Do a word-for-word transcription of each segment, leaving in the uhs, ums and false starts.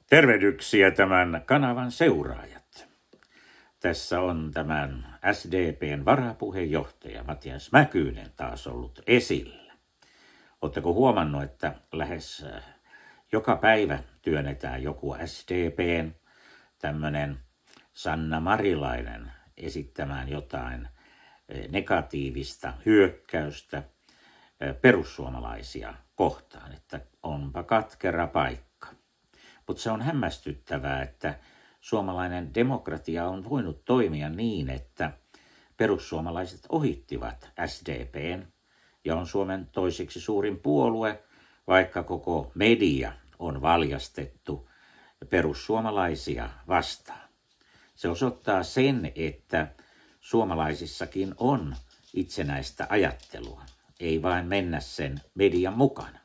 Tervehdyksiä tämän kanavan seuraajat. Tässä on tämän S D P:n varapuheenjohtaja Matias Mäkynen taas ollut esillä. Oletteko huomannut, että lähes joka päivä työnnetään joku S D P:n tämmöinen Sanna Marilainen esittämään jotain negatiivista hyökkäystä perussuomalaisia kohtaan, että onpa katkera paikka. Mutta se on hämmästyttävää, että suomalainen demokratia on voinut toimia niin, että perussuomalaiset ohittivat S D P:n ja on Suomen toiseksi suurin puolue, vaikka koko media on valjastettu perussuomalaisia vastaan. Se osoittaa sen, että suomalaisissakin on itsenäistä ajattelua, ei vain mennä sen median mukana.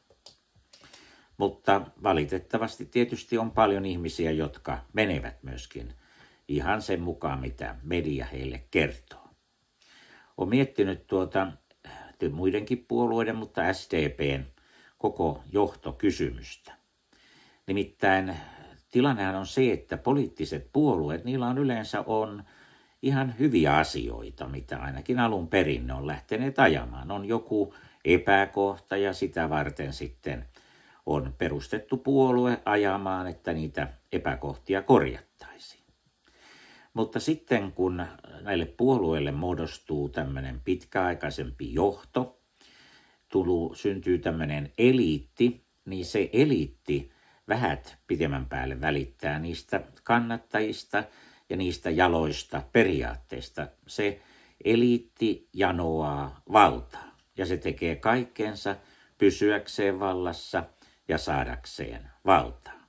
Mutta valitettavasti tietysti on paljon ihmisiä, jotka menevät myöskin ihan sen mukaan, mitä media heille kertoo. Olen miettinyt tuota muidenkin puolueiden, mutta S D P:n koko johtokysymystä. Nimittäin tilannehan on se, että poliittiset puolueet, niillä on yleensä on ihan hyviä asioita, mitä ainakin alun perin ne on lähteneet ajamaan. On joku epäkohta ja sitä varten sitten on perustettu puolue ajamaan, että niitä epäkohtia korjattaisiin. Mutta sitten kun näille puolueille muodostuu tämmöinen pitkäaikaisempi johto, tulu, syntyy tämmöinen eliitti, niin se eliitti vähät pidemmän päälle välittää niistä kannattajista ja niistä jaloista periaatteista. Se eliitti janoaa valtaa ja se tekee kaikkensa pysyäkseen vallassa ja saadakseen valtaa.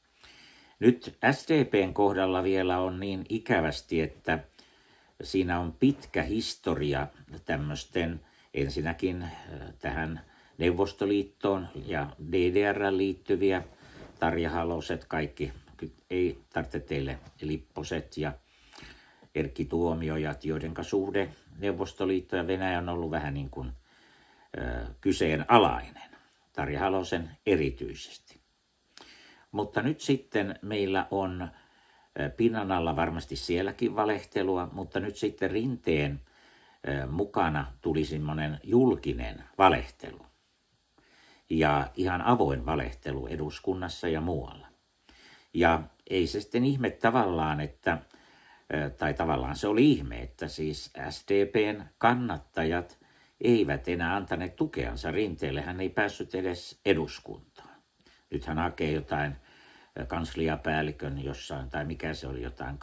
Nyt S D P:n kohdalla vielä on niin ikävästi, että siinä on pitkä historia tämmöisten ensinnäkin tähän Neuvostoliittoon ja D D R:ään liittyviä, Tarja Haloset, kaikki, ei tarvitse teille Lipposet ja Erkki Tuomiojat, joidenka suhde Neuvostoliitto ja Venäjä on ollut vähän niin kuin ö, kyseenalainen. Tarja Halosen erityisesti. Mutta nyt sitten meillä on pinnan alla varmasti sielläkin valehtelua, mutta nyt sitten Rinteen mukana tuli semmoinen julkinen valehtelu. Ja ihan avoin valehtelu eduskunnassa ja muualla. Ja ei se sitten ihme tavallaan, että, tai tavallaan se oli ihme, että siis S D P:n kannattajat eivät enää antaneet tukeansa Rinteelle. Hän ei päässyt edes eduskuntaan. Nyt hän hakee jotain kansliapäällikön jossain, tai mikä se oli, jotain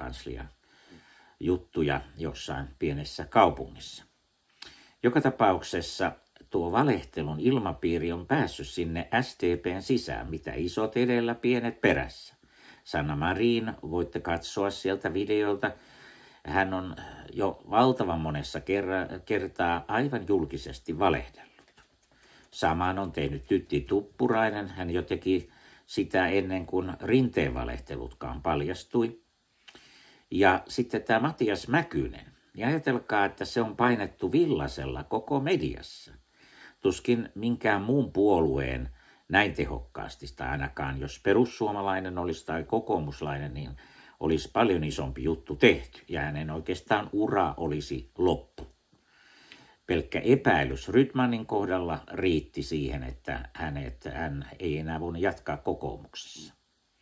kansliajuttuja jossain pienessä kaupungissa. Joka tapauksessa tuo valehtelun ilmapiiri on päässyt sinne S D P:n sisään, mitä isot edellä, pienet perässä. Sanna Marin, voitte katsoa sieltä videolta. Hän on jo valtavan monessa kertaa aivan julkisesti valehdellut. Samaan on tehnyt Tytti Tuppurainen. Hän jo teki sitä ennen kuin Rinteen valehtelutkaan paljastui. Ja sitten tämä Matias Mäkynen. Ja ajatelkaa, että se on painettu villasella koko mediassa. Tuskin minkään muun puolueen näin tehokkaasti, tai ainakaan jos perussuomalainen olisi tai kokoomuslainen, niin olisi paljon isompi juttu tehty ja hänen oikeastaan ura olisi loppu. Pelkkä epäilys Rydmanin kohdalla riitti siihen, että hänet, hän ei enää voinut jatkaa kokoomuksessa.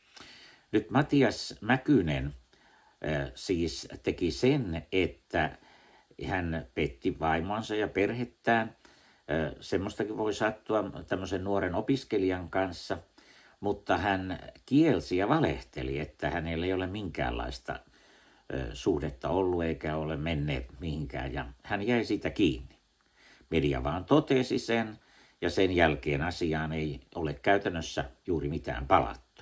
Nyt Matias Mäkynen äh, siis teki sen, että hän petti vaimonsa ja perhettään. Äh, semmoistakin voi sattua tämmöisen nuoren opiskelijan kanssa. Mutta hän kielsi ja valehteli, että hänellä ei ole minkäänlaista ö, suhdetta ollut eikä ole menneet mihinkään. Ja hän jäi siitä kiinni. Media vaan totesi sen ja sen jälkeen asiaan ei ole käytännössä juuri mitään palattu.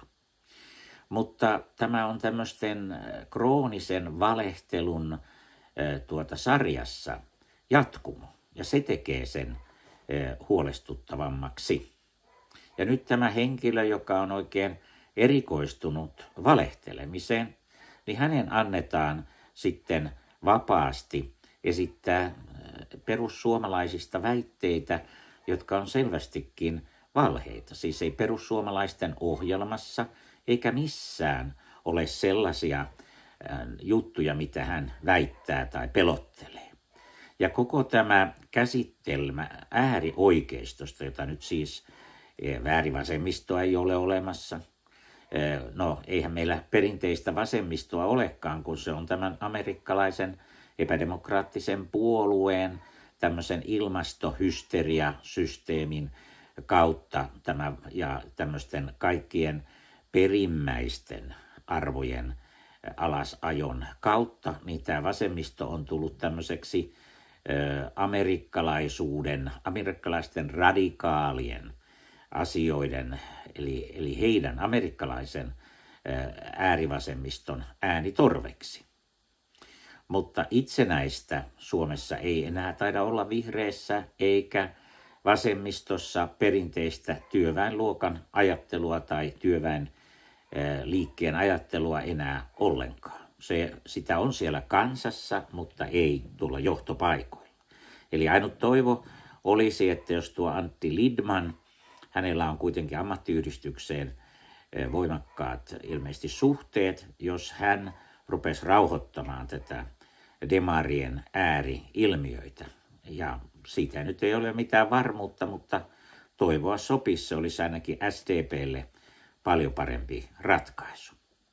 Mutta tämä on tämmöisten kroonisen valehtelun ö, tuota sarjassa jatkumo ja se tekee sen ö, huolestuttavammaksi. Ja nyt tämä henkilö, joka on oikein erikoistunut valehtelemiseen, niin hänen annetaan sitten vapaasti esittää perussuomalaisista väitteitä, jotka on selvästikin valheita. Siis ei perussuomalaisten ohjelmassa eikä missään ole sellaisia juttuja, mitä hän väittää tai pelottelee. Ja koko tämä käsittelmä äärioikeistosta, jota nyt siis äärivasemmistoa ei ole olemassa. No, eihän meillä perinteistä vasemmistoa olekaan, kun se on tämän amerikkalaisen epädemokraattisen puolueen tämmöisen ilmastohysteriasysteemin kautta tämä, ja tämmöisten kaikkien perimmäisten arvojen alasajon kautta, niin tämä vasemmisto on tullut tämmöiseksi ö, amerikkalaisuuden, amerikkalaisten radikaalien asioiden, eli, eli heidän amerikkalaisen ö, äärivasemmiston äänitorveksi. Mutta itsenäistä Suomessa ei enää taida olla vihreissä eikä vasemmistossa perinteistä työväenluokan ajattelua tai työväen liikkeen ajattelua enää ollenkaan. Se, sitä on siellä kansassa, mutta ei tulla johtopaikoilla. Eli ainut toivo olisi, että jos tuo Antti Lindman, hänellä on kuitenkin ammattiyhdistykseen voimakkaat ilmeisesti suhteet, jos hän rupesi rauhoittamaan tätä demarien ääri-ilmiöitä. Ja siitä nyt ei ole mitään varmuutta, mutta toivoa sopisi, se olisi ainakin S D P:lle paljon parempi ratkaisu.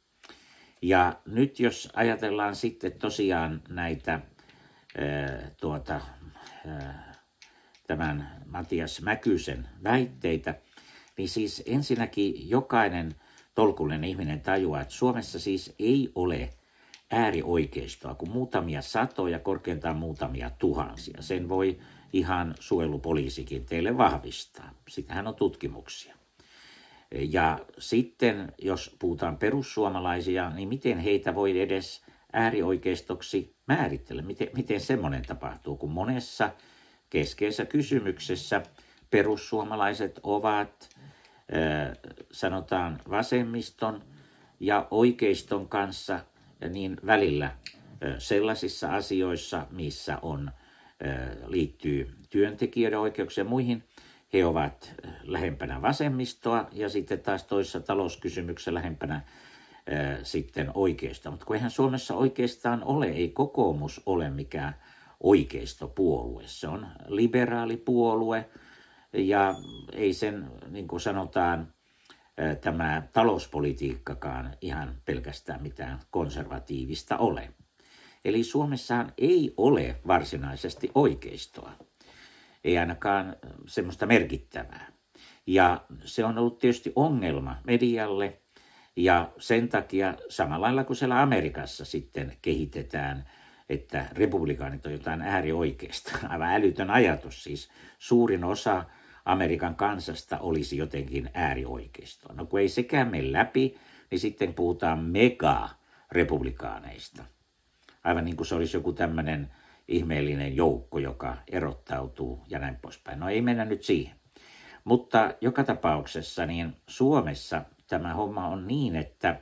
Ja nyt jos ajatellaan sitten tosiaan näitä ää, tuota, ää, tämän Matias Mäkysen väitteitä, niin siis ensinnäkin jokainen tolkullinen ihminen tajuaa, että Suomessa siis ei ole äärioikeistoa kuin muutamia satoja, korkeintaan muutamia tuhansia. Sen voi ihan suojelupoliisikin teille vahvistaa. Sitähän on tutkimuksia. Ja sitten, jos puhutaan perussuomalaisia, niin miten heitä voi edes äärioikeistoksi määritellä? Miten, miten semmoinen tapahtuu, kun monessa keskeisessä kysymyksessä perussuomalaiset ovat, äh, sanotaan, vasemmiston ja oikeiston kanssa niin välillä äh, sellaisissa asioissa, missä on, äh, liittyy työntekijöiden oikeuksiin ja muihin. He ovat lähempänä vasemmistoa ja sitten taas toisessa talouskysymyksessä lähempänä ää, sitten oikeistoa. Mutta kun eihän Suomessa oikeastaan ole, ei kokoomus ole mikään oikeistopuolue. Se on liberaalipuolue ja ei sen, niin kuin sanotaan, ää, tämä talouspolitiikkakaan ihan pelkästään mitään konservatiivista ole. Eli Suomessahan ei ole varsinaisesti oikeistoa. Ei ainakaan semmoista merkittävää. Ja se on ollut tietysti ongelma medialle ja sen takia samalla lailla kuin siellä Amerikassa sitten kehitetään, että republikaanit on jotain äärioikeista. Aivan älytön ajatus siis. Suurin osa Amerikan kansasta olisi jotenkin äärioikeistoa. No kun ei sekään mene läpi, niin sitten puhutaan mega-republikaaneista. Aivan niin kuin se olisi joku tämmöinen ihmeellinen joukko, joka erottautuu ja näin poispäin. No ei mennä nyt siihen. Mutta joka tapauksessa niin Suomessa tämä homma on niin, että,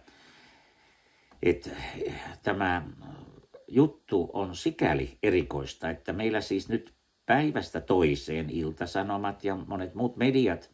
että tämä juttu on sikäli erikoista, että meillä siis nyt päivästä toiseen Ilta-Sanomat ja monet muut mediat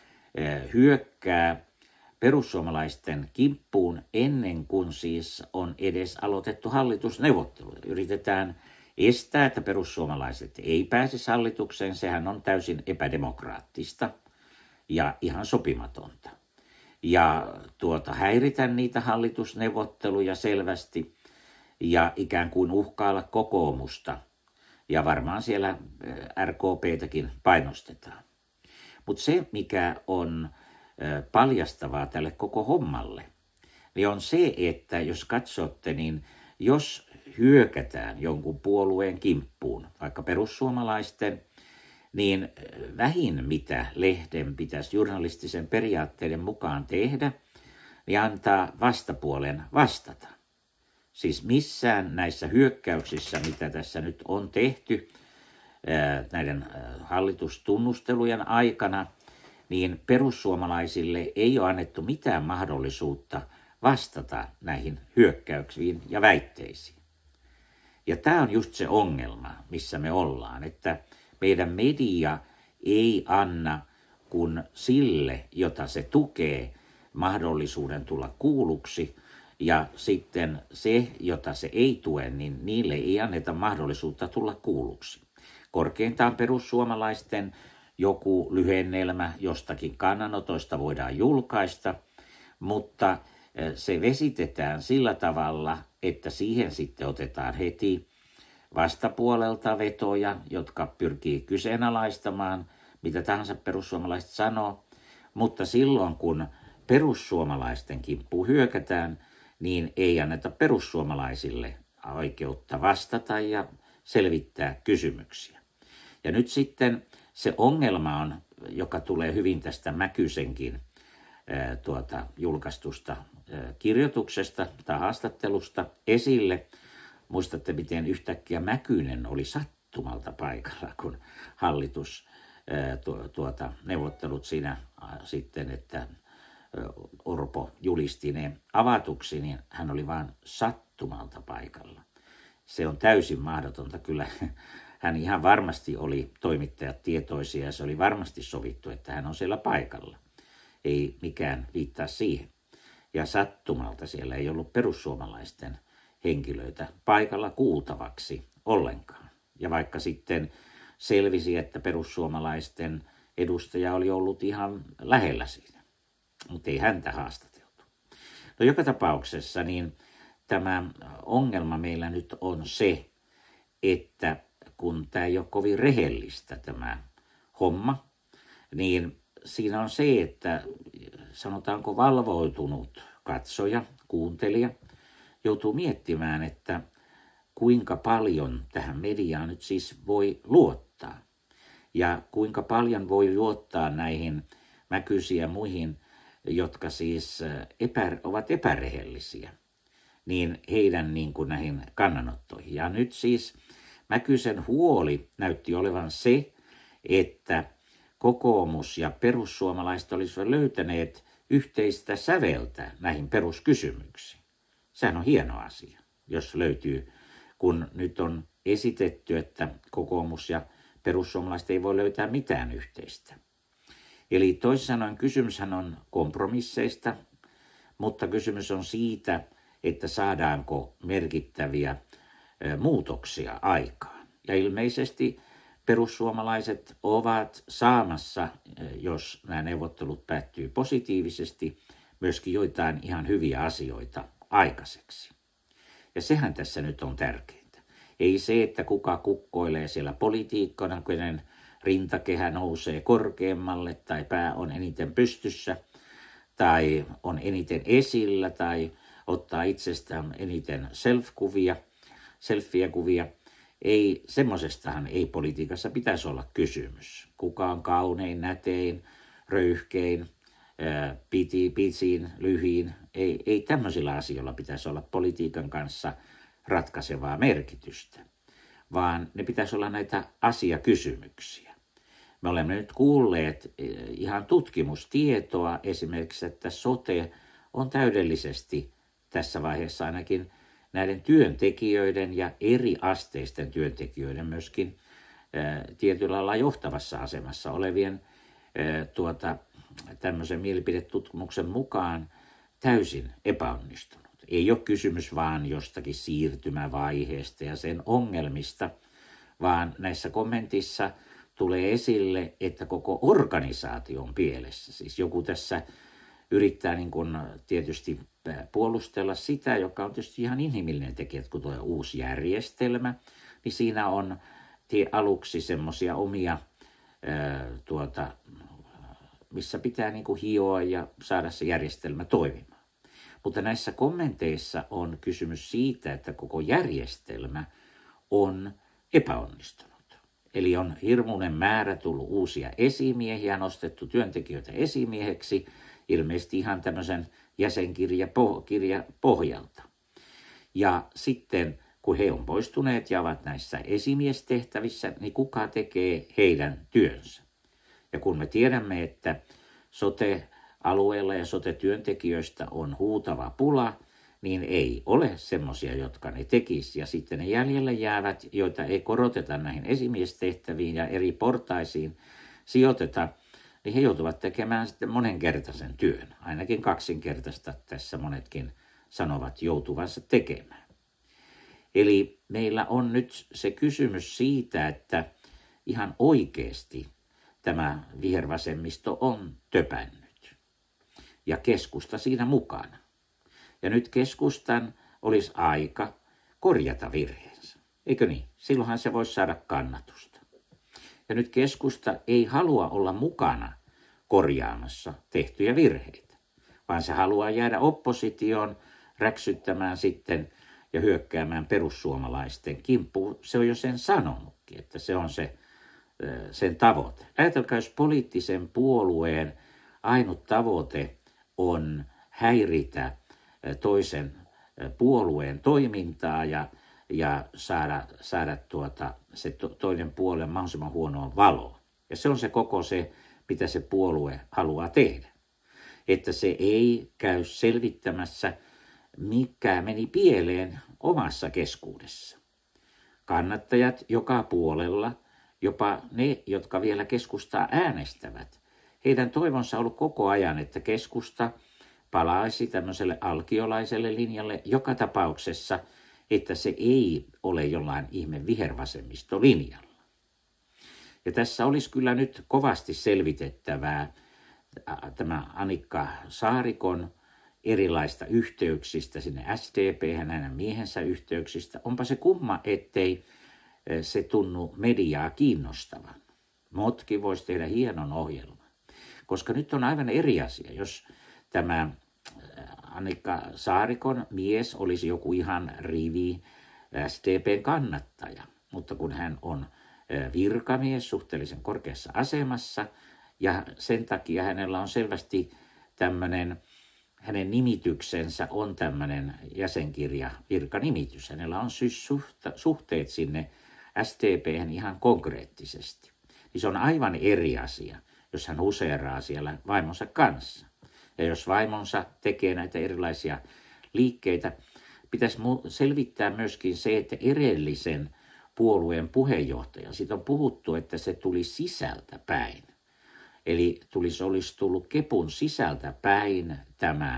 hyökkää perussuomalaisten kimppuun ennen kuin siis on edes aloitettu hallitusneuvotteluja. Yritetään estää, että perussuomalaiset ei pääsisi hallitukseen. Sehän on täysin epädemokraattista ja ihan sopimatonta. Ja tuota, häiritä niitä hallitusneuvotteluja selvästi ja ikään kuin uhkailla kokoomusta. Ja varmaan siellä R K P:täkin painostetaan. Mutta se, mikä on paljastavaa tälle koko hommalle, niin on se, että jos katsotte, niin jos hyökätään jonkun puolueen kimppuun, vaikka perussuomalaisten, niin vähin mitä lehden pitäisi journalistisen periaatteiden mukaan tehdä, niin antaa vastapuolen vastata. Siis missään näissä hyökkäyksissä, mitä tässä nyt on tehty näiden hallitustunnustelujen aikana, niin perussuomalaisille ei ole annettu mitään mahdollisuutta vastata näihin hyökkäyksiin ja väitteisiin. Ja tämä on just se ongelma, missä me ollaan, että meidän media ei anna kun sille, jota se tukee, mahdollisuuden tulla kuulluksi, ja sitten se, jota se ei tue, niin niille ei anneta mahdollisuutta tulla kuulluksi. Korkeintaan perussuomalaisten joku lyhennelmä jostakin kannanotoista voidaan julkaista, mutta se vesitetään sillä tavalla, että siihen sitten otetaan heti vastapuolelta vetoja, jotka pyrkii kyseenalaistamaan, mitä tahansa perussuomalaiset sanoo, mutta silloin kun perussuomalaisten kimppuun hyökätään, niin ei anneta perussuomalaisille oikeutta vastata ja selvittää kysymyksiä. Ja nyt sitten se ongelma on, joka tulee hyvin tästä Mäkysenkin ää, tuota, julkaistusta ää, kirjoituksesta tai haastattelusta esille. Muistatte, miten yhtäkkiä Mäkynen oli sattumalta paikalla, kun hallitus ää, tu, tuota, neuvottelut siinä ää, sitten, että Orpo julisti ne avatuksi, niin hän oli vain sattumalta paikalla. Se on täysin mahdotonta. Kyllä hän ihan varmasti oli toimittajat tietoisia ja se oli varmasti sovittu, että hän on siellä paikalla. Ei mikään viittaa siihen. Ja sattumalta siellä ei ollut perussuomalaisten henkilöitä paikalla kuultavaksi ollenkaan. Ja vaikka sitten selvisi, että perussuomalaisten edustaja oli ollut ihan lähellä siinä, mutta ei häntä haastateltu. No joka tapauksessa niin tämä ongelma meillä nyt on se, että kun tämä ei ole kovin rehellistä tämä homma, niin siinä on se, että sanotaanko valvoitunut katsoja, kuuntelija, joutuu miettimään, että kuinka paljon tähän mediaan nyt siis voi luottaa. Ja kuinka paljon voi luottaa näihin Mäkysiin ja muihin, jotka siis epä, ovat epärehellisiä, niin heidän niin kuin näihin kannanottoihin. Ja nyt siis Mäkysen huoli näytti olevan se, että kokoomus ja perussuomalaiset olisivat löytäneet yhteistä säveltä näihin peruskysymyksiin. Sehän on hieno asia, jos löytyy, kun nyt on esitetty, että kokoomus ja perussuomalaiset ei voi löytää mitään yhteistä. Eli toisin sanoen kysymyshän on kompromisseista, mutta kysymys on siitä, että saadaanko merkittäviä muutoksia aikaan. Ja ilmeisesti perussuomalaiset ovat saamassa, jos nämä neuvottelut päättyy positiivisesti, myöskin joitain ihan hyviä asioita aikaiseksi. Ja sehän tässä nyt on tärkeintä. Ei se, että kuka kukkoilee siellä politiikkona, kenen rintakehä nousee korkeammalle tai pää on eniten pystyssä tai on eniten esillä tai ottaa itsestään eniten self-kuvia, selfie-kuvia. Ei, semmoisestahan ei politiikassa pitäisi olla kysymys. Kuka on kaunein, nätein, röyhkein, ää, piti, pitsiin, lyhiin. Ei, ei tämmöisillä asioilla pitäisi olla politiikan kanssa ratkaisevaa merkitystä, vaan ne pitäisi olla näitä asiakysymyksiä. Me olemme nyt kuulleet ihan tutkimustietoa esimerkiksi, että sote on täydellisesti tässä vaiheessa ainakin näiden työntekijöiden ja eri asteisten työntekijöiden myöskin ää, tietyllä lailla johtavassa asemassa olevien ää, tuota, tämmöisen mielipidetutkimuksen mukaan täysin epäonnistunut. Ei ole kysymys vaan jostakin siirtymävaiheesta ja sen ongelmista, vaan näissä kommentissa tulee esille, että koko organisaatio on pielessä. Siis joku tässä yrittää niin kuin tietysti puolustella sitä, joka on tietysti ihan inhimillinen tekijä, että kun tulee uusi järjestelmä, niin siinä on aluksi semmoisia omia, ää, tuota, missä pitää niin kuin hioa ja saada se järjestelmä toimimaan. Mutta näissä kommenteissa on kysymys siitä, että koko järjestelmä on epäonnistunut. Eli on hirmuinen määrä tullut uusia esimiehiä, nostettu työntekijöitä esimieheksi, ilmeisesti ihan tämmöisen jäsenkirjapohjalta. Ja sitten kun he on poistuneet ja ovat näissä esimiestehtävissä, niin kuka tekee heidän työnsä? Ja kun me tiedämme, että sote-alueella ja sote-työntekijöistä on huutava pula, niin ei ole semmoisia, jotka ne tekisi. Ja sitten ne jäljelle jäävät, joita ei koroteta näihin esimiestehtäviin ja eri portaisiin, sijoiteta niin he joutuvat tekemään sitten monenkertaisen työn. Ainakin kaksinkertaista tässä monetkin sanovat joutuvansa tekemään. Eli meillä on nyt se kysymys siitä, että ihan oikeasti tämä vihervasemmisto on töpännyt. Ja keskusta siinä mukana. Ja nyt keskustan olisi aika korjata virheensä. Eikö niin? Silloinhan se voisi saada kannatusta. Ja nyt keskusta ei halua olla mukana korjaamassa tehtyjä virheitä, vaan se haluaa jäädä oppositioon räksyttämään sitten ja hyökkäämään perussuomalaisten kimppuun. Se on jo sen sanonutkin, että se on se, sen tavoite. Ajatelkaa, jos poliittisen puolueen ainut tavoite on häiritä toisen puolueen toimintaa ja, ja saada, saada tuota, se to, toinen puolen mahdollisimman huonoon valoon. Ja se on se koko se, mitä se puolue haluaa tehdä. Että se ei käy selvittämässä, mikä meni pieleen omassa keskuudessa. Kannattajat joka puolella, jopa ne, jotka vielä keskustaa äänestävät, heidän toivonsa on ollut koko ajan, että keskusta palaisi tämmöiselle alkiolaiselle linjalle joka tapauksessa, että se ei ole jollain ihme vihervasemmistolinjalla. Ja tässä olisi kyllä nyt kovasti selvitettävää tämä Anikka Saarikon erilaista yhteyksistä sinne S D P:hän, hänen miehensä yhteyksistä. Onpa se kumma, ettei se tunnu mediaa kiinnostavan. Motki voisi tehdä hienon ohjelman, koska nyt on aivan eri asia, jos tämä Anikka Saarikon mies olisi joku ihan rivi S D P:n kannattaja, mutta kun hän on virkamies suhteellisen korkeassa asemassa ja sen takia hänellä on selvästi tämmöinen, hänen nimityksensä on tämmöinen jäsenkirja virkanimitys. Hänellä on siis suhteet sinne S D P:hen ihan konkreettisesti. Niin se on aivan eri asia, jos hän huseeraa siellä vaimonsa kanssa. Ja jos vaimonsa tekee näitä erilaisia liikkeitä, pitäisi selvittää myöskin se, että edellisen puolueen puheenjohtaja, siitä on puhuttu, että se tuli sisältä päin. Eli tulisi, olisi tullut kepun sisältä päin tämä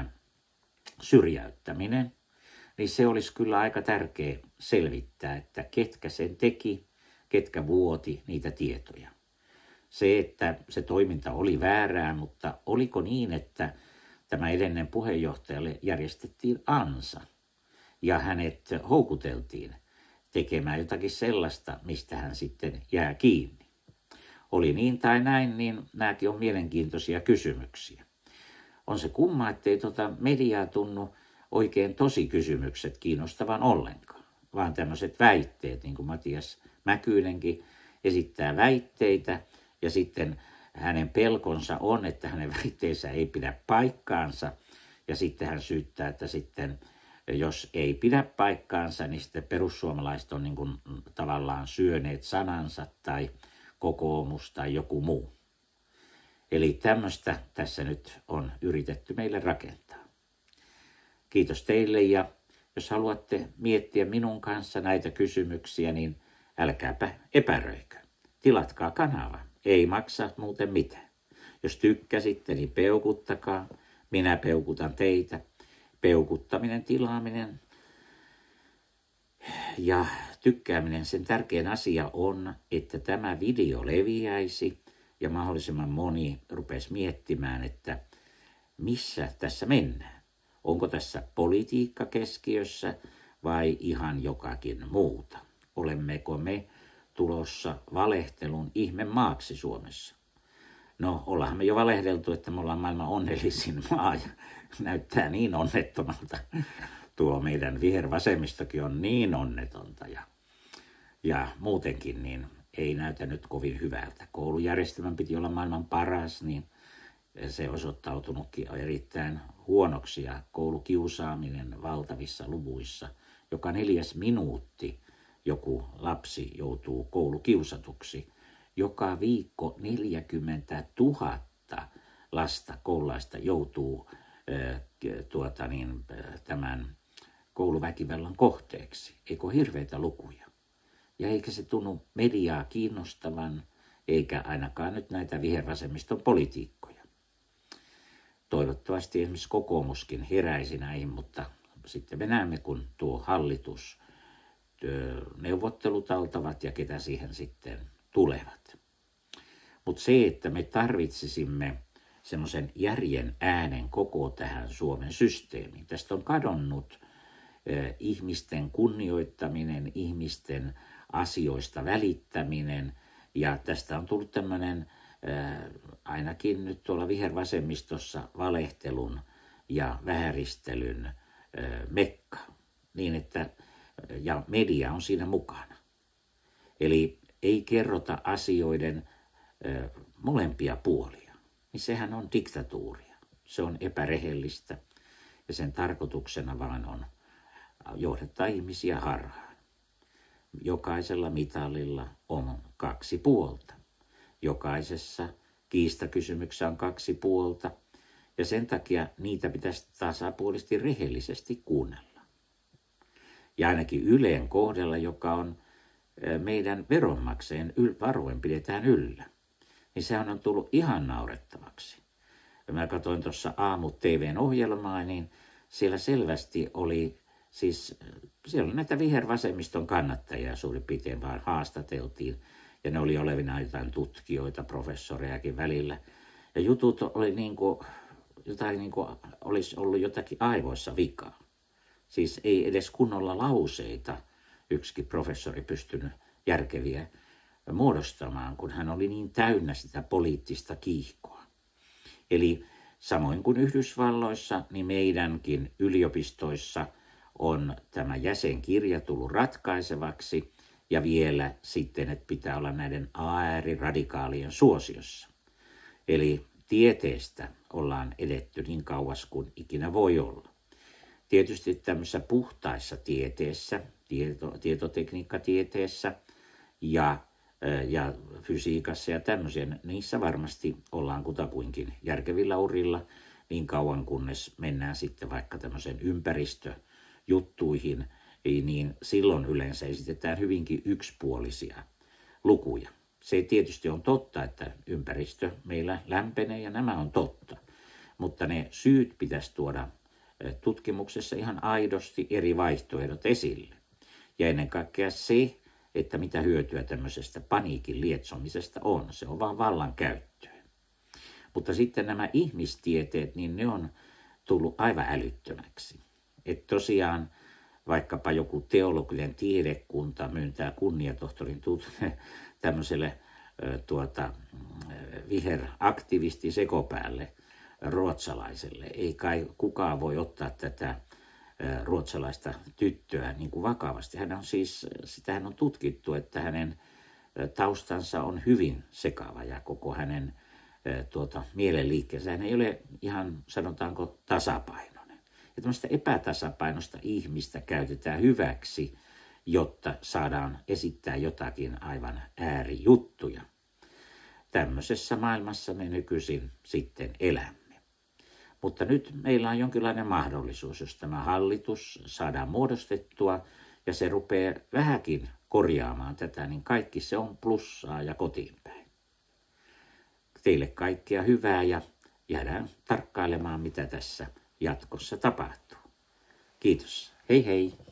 syrjäyttäminen, niin se olisi kyllä aika tärkeä selvittää, että ketkä sen teki, ketkä vuoti niitä tietoja. Se, että se toiminta oli väärää, mutta oliko niin, että tämä edellinen puheenjohtajalle järjestettiin ansa ja hänet houkuteltiin tekemään jotakin sellaista, mistä hän sitten jää kiinni. Oli niin tai näin, niin nämäkin on mielenkiintoisia kysymyksiä. On se kumma, ettei tuota mediaa tunnu oikein tosi kysymykset kiinnostavan ollenkaan, vaan tämmöiset väitteet, niin kuin Matias Mäkyynenkin esittää väitteitä, ja sitten hänen pelkonsa on, että hänen väitteensä ei pidä paikkaansa, ja sitten hän syyttää, että sitten jos ei pidä paikkaansa, niin sitten perussuomalaiset on niin kuin tavallaan syöneet sanansa tai kokoomus tai joku muu. Eli tämmöistä tässä nyt on yritetty meille rakentaa. Kiitos teille, ja jos haluatte miettiä minun kanssa näitä kysymyksiä, niin älkääpä epäröikö. Tilatkaa kanava, ei maksa muuten mitään. Jos tykkäsitte, niin peukuttakaa. Minä peukutan teitä. Peukuttaminen, tilaaminen ja tykkääminen, sen tärkein asia on, että tämä video leviäisi ja mahdollisimman moni rupesi miettimään, että missä tässä mennään. Onko tässä politiikka keskiössä vai ihan jokakin muuta? Olemmeko me tulossa valehtelun ihmemaaksi Suomessa? No, ollaanhan me jo valehdeltu, että me ollaan maailman onnellisin maa ja näyttää niin onnettomalta. Tuo meidän vihervasemmistokin on niin onnetonta ja, ja muutenkin niin ei näytä nyt kovin hyvältä. Koulujärjestelmän piti olla maailman paras, niin se osoittautunutkin erittäin huonoksi ja koulukiusaaminen valtavissa luvuissa. Joka neljäs minuutti joku lapsi joutuu koulukiusatuksi. Joka viikko neljäkymmentätuhatta lasta koululaista joutuu äh, tuota niin, äh, tämän kouluväkivallan kohteeksi. Eikö hirveitä lukuja? Ja eikä se tunnu mediaa kiinnostavan eikä ainakaan nyt näitä vihervasemmiston politiikkoja. Toivottavasti esimerkiksi kokoomuskin heräisi näihin, mutta sitten me näemme, kun tuo hallitus neuvottelut altavat ja ketä siihen sitten tulevat. Mutta se, että me tarvitsisimme semmoisen järjen äänen koko tähän Suomen systeemiin. Tästä on kadonnut eh, ihmisten kunnioittaminen, ihmisten asioista välittäminen ja tästä on tullut tämmöinen eh, ainakin nyt tuolla vihervasemmistossa valehtelun ja vääristelyn eh, mekka. Niin että, ja media on siinä mukana. Eli ei kerrota asioiden eh, molempia puolia. Niin sehän on diktatuuria. Se on epärehellistä ja sen tarkoituksena vaan on johdattaa ihmisiä harhaan. Jokaisella mitalilla on kaksi puolta. Jokaisessa kiistakysymyksessä on kaksi puolta ja sen takia niitä pitäisi tasapuolisesti rehellisesti kuunnella. Ja ainakin Ylen kohdalla, joka on meidän veronmaksajien varoin pidetään yllä. Niin sehän on tullut ihan naurettavaksi. Ja mä katsoin tuossa aamu T V:n ohjelmaa, niin siellä selvästi oli, siis siellä oli näitä vihervasemmiston kannattajia suurin piirtein vaan haastateltiin. Ja ne oli olevina jotain tutkijoita, professorejakin välillä. Ja jutut oli niin kuin, jotain niin kuin olisi ollut jotakin aivoissa vikaa. Siis ei edes kunnolla lauseita yksikin professori pystynyt järkeviä muodostamaan, kun hän oli niin täynnä sitä poliittista kiihkoa. Eli samoin kuin Yhdysvalloissa, niin meidänkin yliopistoissa on tämä jäsenkirja tullut ratkaisevaksi ja vielä sitten, että pitää olla näiden ääriradikaalien suosiossa. Eli tieteestä ollaan edetty niin kauas kuin ikinä voi olla. Tietysti tämmöisessä puhtaissa tieteessä, tieto, tietotekniikkatieteessä ja, ja fysiikassa ja tämmöisiä, niissä varmasti ollaan kutakuinkin järkevillä urilla niin kauan kunnes mennään sitten vaikka tämmöisen ympäristöjuttuihin, niin silloin yleensä esitetään hyvinkin yksipuolisia lukuja. Se tietysti on totta, että ympäristö meillä lämpenee ja nämä on totta, mutta ne syyt pitäisi tuoda tutkimuksessa ihan aidosti eri vaihtoehdot esille. Ja ennen kaikkea se, että mitä hyötyä tämmöisestä paniikin lietsomisesta on. Se on vaan vallankäyttöä. Mutta sitten nämä ihmistieteet, niin ne on tullut aivan älyttömäksi. Että tosiaan vaikkapa joku teologinen tiedekunta myöntää kunniatohtorin tut- tämmöiselle tuota, viheraktivisti sekopäälle ruotsalaiselle. Ei kai kukaan voi ottaa tätä ruotsalaista tyttöä niin kuin vakavasti. Hän on siis, sitähän on tutkittu, että hänen taustansa on hyvin sekava ja koko hänen tuota, mielenliikkeensä. Hän ei ole ihan, sanotaanko, tasapainoinen. Ja tämmöistä epätasapainoista ihmistä käytetään hyväksi, jotta saadaan esittää jotakin aivan äärijuttuja. Tämmöisessä maailmassa me nykyisin sitten elämme. Mutta nyt meillä on jonkinlainen mahdollisuus, jos tämä hallitus saadaan muodostettua ja se rupeaa vähänkin korjaamaan tätä, niin kaikki se on plussaa ja kotiin päin. Teille kaikkea hyvää ja jäädään tarkkailemaan, mitä tässä jatkossa tapahtuu. Kiitos. Hei hei.